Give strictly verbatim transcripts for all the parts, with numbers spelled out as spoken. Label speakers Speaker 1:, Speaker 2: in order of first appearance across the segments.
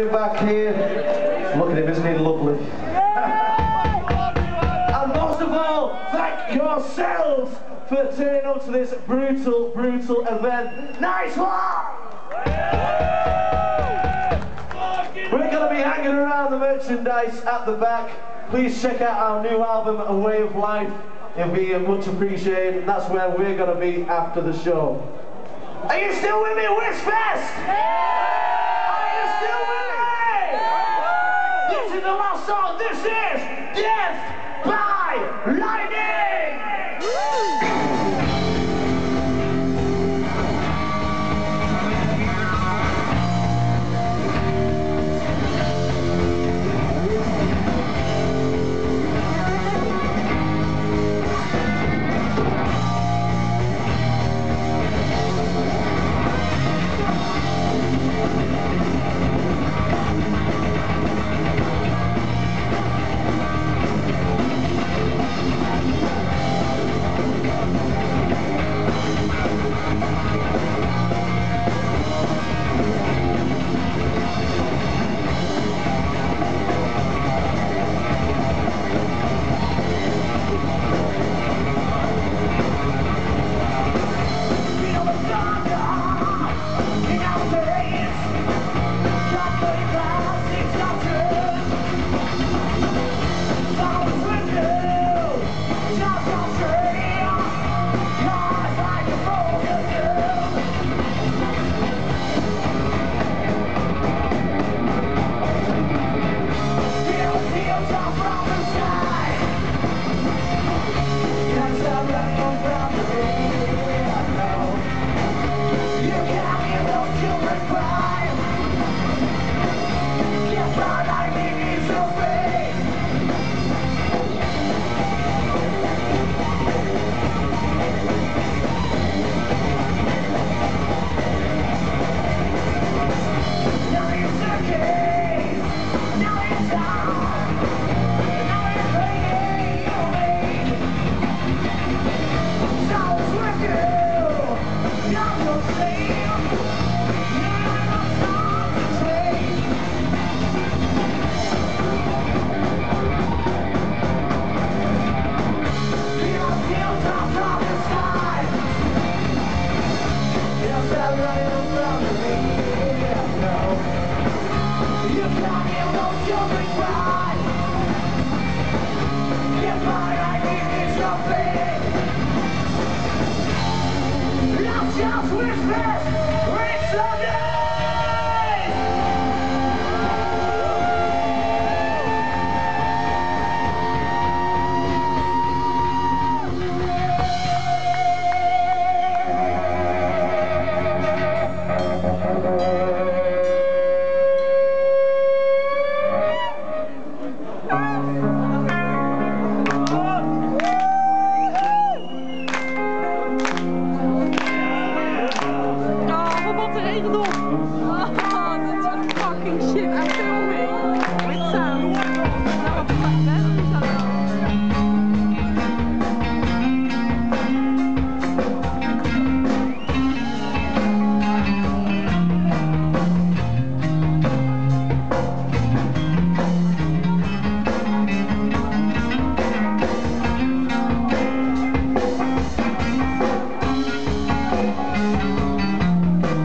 Speaker 1: Back here, look at him, isn't he lovely? And most of all, thank yourselves for turning up to this brutal, brutal event. Nice one! We're going to be hanging around the merchandise at the back. Please check out our new album, A Way of Life. It'll be much appreciated, and that's where we're going to be after the show. Are you still with me, Whizfest? Are you still with me? This is the last song. This is Death by Lightning!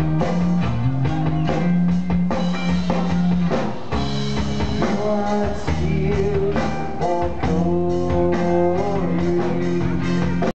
Speaker 2: What?